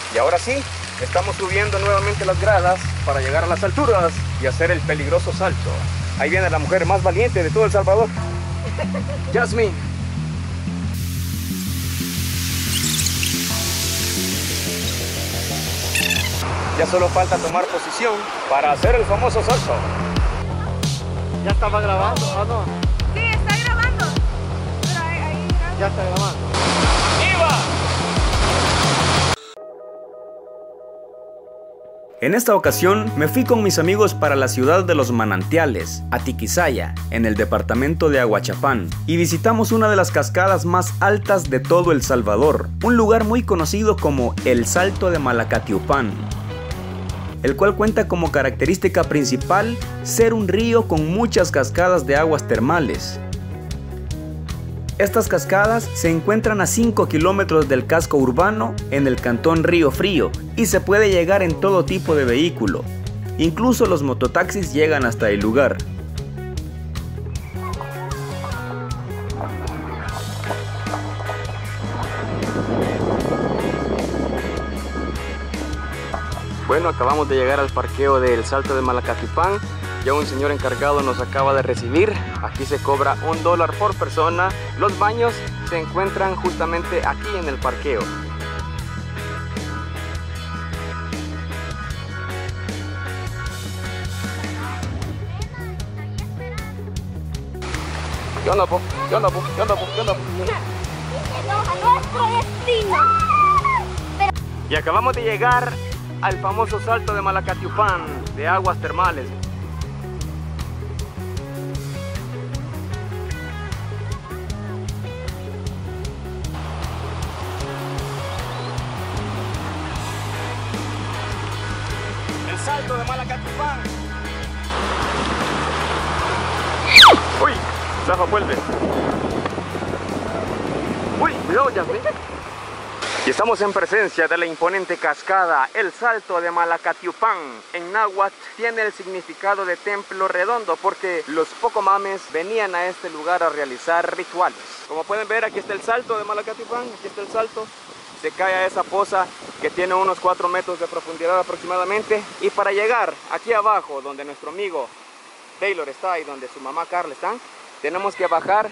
Y ahora sí, estamos subiendo nuevamente las gradas para llegar a las alturas y hacer el peligroso salto. Ahí viene la mujer más valiente de todo El Salvador, Jasmine. Ya solo falta tomar posición para hacer el famoso salto. ¿Ya estaba grabando o no? Sí, está grabando. Pero ahí Ya está grabando. ¡Viva! En esta ocasión me fui con mis amigos para la ciudad de los manantiales, Atiquizaya, en el departamento de Aguachapán, y visitamos una de las cascadas más altas de todo El Salvador, un lugar muy conocido como el Salto de Malacatiupán, el cual cuenta como característica principal ser un río con muchas cascadas de aguas termales. Estas cascadas se encuentran a 5 kilómetros del casco urbano en el cantón Río Frío y se puede llegar en todo tipo de vehículo. Incluso los mototaxis llegan hasta el lugar. Bueno, acabamos de llegar al parqueo del Salto de Malacatiupán. Ya un señor encargado nos acaba de recibir. Aquí se cobra $1 por persona. Los baños se encuentran justamente aquí en el parqueo. ¿Qué onda, po? ¿Qué onda, po? ¿Qué onda, po? ¿Qué onda, po? nuestro destino. Y acabamos de llegar al famoso Salto de Malacatiupán de aguas termales. El Salto de Malacatiupán. ¡Uy! Zafa, vuelve. ¡Uy! Cuidado, Jasmine. Y estamos en presencia de la imponente cascada, el Salto de Malacatiupán. En náhuatl tiene el significado de templo redondo porque los pocomames venían a este lugar a realizar rituales. Como pueden ver, aquí está el Salto de Malacatiupán, aquí está el salto. Se cae a esa poza que tiene unos 4 metros de profundidad aproximadamente. Y para llegar aquí abajo, donde nuestro amigo Taylor está y donde su mamá Carla están, tenemos que bajar.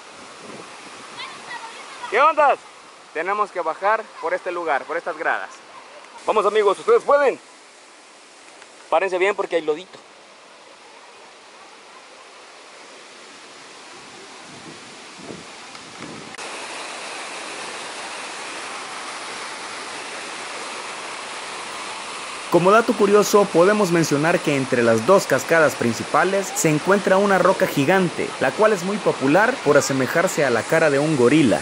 ¿Qué ondas? Tenemos que bajar por este lugar, por estas gradas. Vamos, amigos, ¿ustedes pueden? Párense bien porque hay lodito. Como dato curioso, podemos mencionar que entre las dos cascadas principales se encuentra una roca gigante, la cual es muy popular por asemejarse a la cara de un gorila.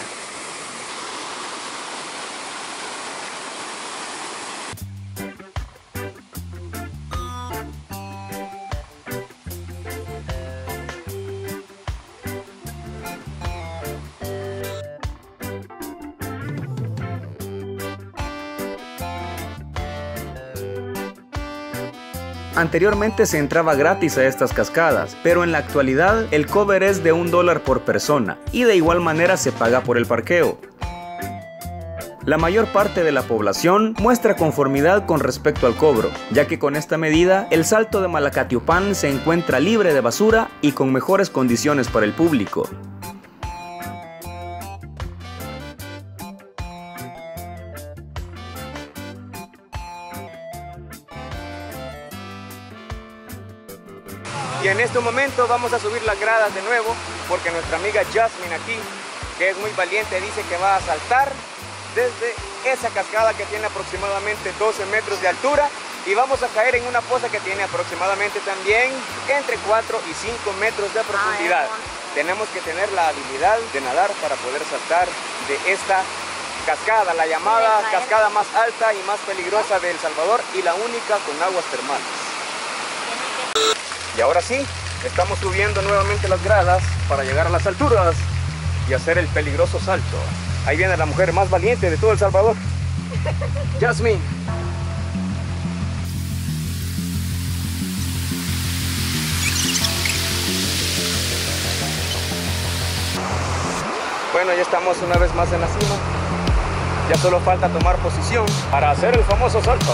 Anteriormente se entraba gratis a estas cascadas, pero en la actualidad el cover es de $1 por persona y de igual manera se paga por el parqueo. La mayor parte de la población muestra conformidad con respecto al cobro, ya que con esta medida el Salto de Malacatiupán se encuentra libre de basura y con mejores condiciones para el público. Y en este momento vamos a subir las gradas de nuevo porque nuestra amiga Jasmine aquí, que es muy valiente, dice que va a saltar desde esa cascada que tiene aproximadamente 12 metros de altura y vamos a caer en una poza que tiene aproximadamente también entre 4 y 5 metros de profundidad. Tenemos que tener la habilidad de nadar para poder saltar de esta cascada, la llamada cascada más alta y más peligrosa de El Salvador y la única con aguas termales. Y ahora sí, estamos subiendo nuevamente las gradas para llegar a las alturas y hacer el peligroso salto. Ahí viene la mujer más valiente de todo El Salvador, Jasmine. Bueno, ya estamos una vez más en la cima. Ya solo falta tomar posición para hacer el famoso salto.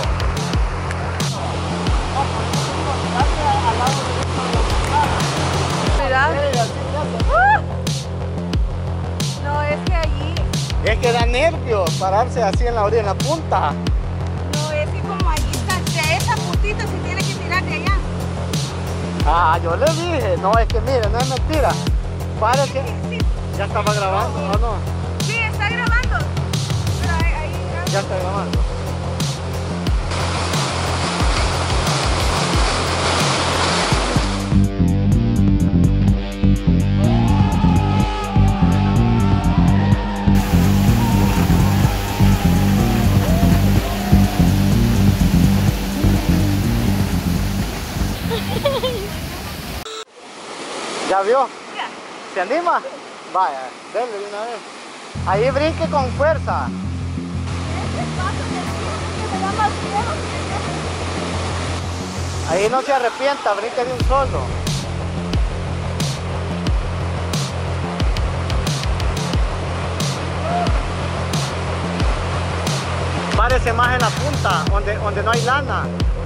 No, es que allí, Es que da nervios pararse así en la orilla, en la punta. no, es que como allí está, de esa puntita se tiene que tirar de allá. Ah, yo le dije. No, es que mire, no es mentira. Parece. Sí, Ya estaba grabando, ¿o no? sí, está grabando. Pero ahí Ya está grabando. ¿Ya vio? Ya. ¿Se anima? Vaya, denle de una vez. Ahí brinque con fuerza. Ahí no se arrepienta, brinque de un solo. Párese más en la punta, donde no hay lana.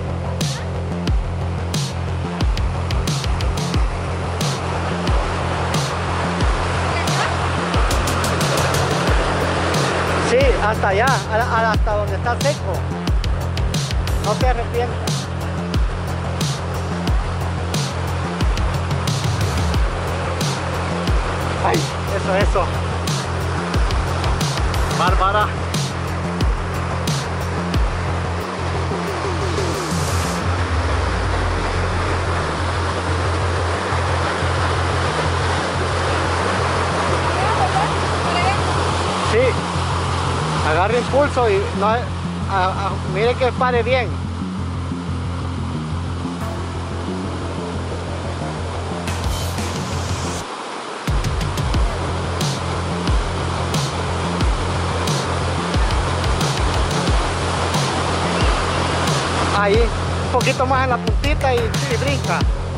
Sí, hasta allá, hasta donde está seco. No se arrepienta. Ay, eso. Bárbara. Sí. Agarre impulso y no, mire que pare bien. Ahí, un poquito más en la puntita y brinca.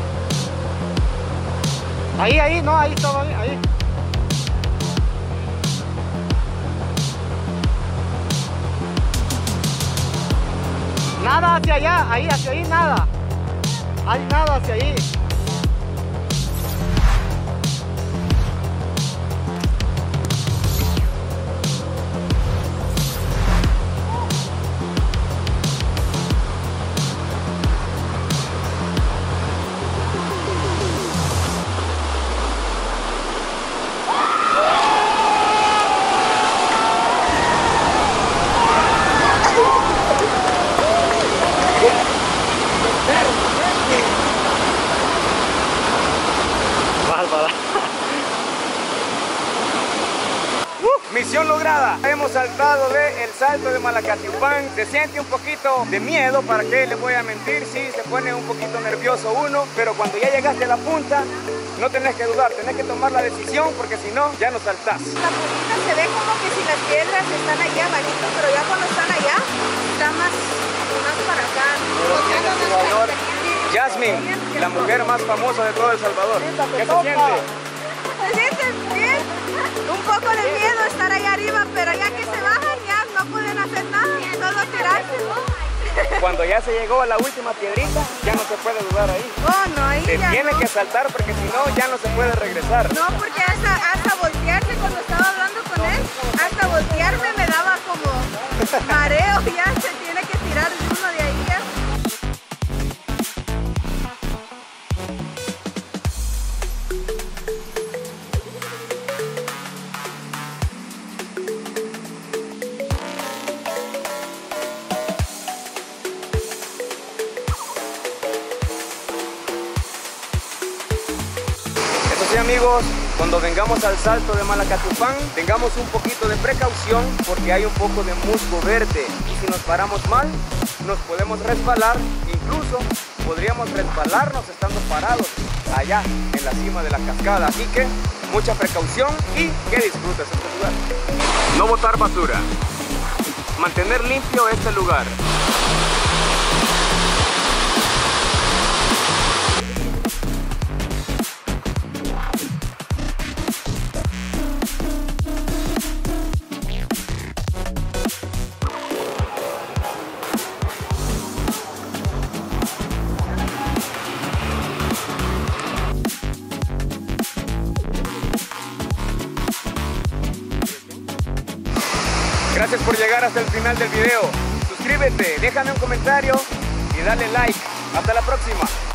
Ahí, no, ahí estaba bien, ahí. Nada hacia allá, ahí, hacia ahí, nada. Hay nada hacia ahí. Misión lograda. Hemos saltado del salto de Malacatipán. Se siente un poquito de miedo, ¿para qué les voy a mentir? Sí, se pone un poquito nervioso uno, pero cuando ya llegaste a la punta, no tenés que dudar, tenés que tomar la decisión, porque si no, ya no saltás. La puntita se ve como que si las piedras están allá abajito, pero ya cuando están allá, está más para acá. Jasmine, la mujer más famosa de todo El Salvador. ¿Qué se siente? ¿Se sienten bien? Un poco de miedo estar ahí arriba, pero ya que se bajan ya no pueden hacer nada, solo tirarse, ¿no? Cuando ya se llegó a la última piedrita, ya no se puede dudar ahí. Oh, no, ahí Se ya tiene no. que saltar porque si no, ya no se puede regresar. No, porque hasta voltearse cuando estaba hablando con él, hasta voltearme me daba como mareo, ya se tiene que tirar uno de ahí ya. Sí, amigos, cuando vengamos al salto de Malacatipán, tengamos un poquito de precaución porque hay un poco de musgo verde y si nos paramos mal, nos podemos resbalar, incluso podríamos resbalarnos estando parados allá en la cima de la cascada. Así que mucha precaución y que disfrutes este lugar. No botar basura, mantener limpio este lugar. Gracias por llegar hasta el final del video. Suscríbete, déjame un comentario y dale like. Hasta la próxima.